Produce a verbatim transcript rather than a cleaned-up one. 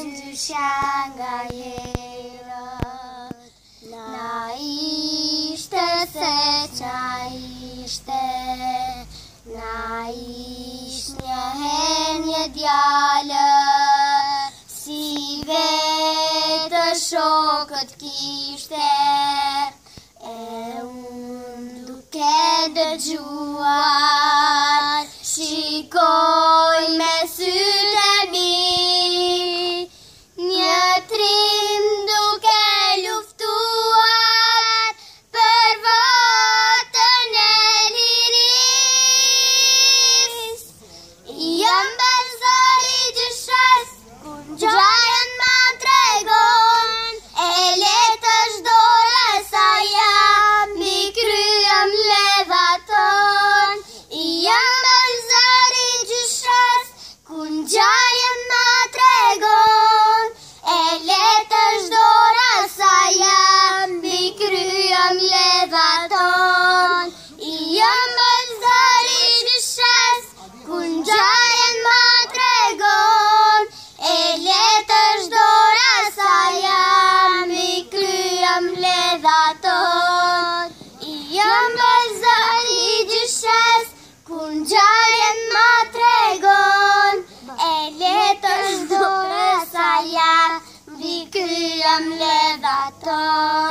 gjyshja nga herët. Na ishte se qa ishte, na ish një her një djallë, si vetë shokët kishte, e unë duke dëgjuar, shikoj me sytë e mi, një trim duke luftuar për votën e liris. Jam belzari gjyshes, kur ngjajën ma tregon, e letë është dora sa jam, mi kryem levaton. Jam belzari gjyshes, kur ngjajën ma tregon, e letë është dora sa jam, mi kryem levaton. Jam belzari gjyshes, kur ngjajën ma tregon, e letë është dora sa jam, mi kryem levaton. Jam belzari gjyshes, kur ngjajën ma tregon, e letë është dora sa jam, mi kryem levaton.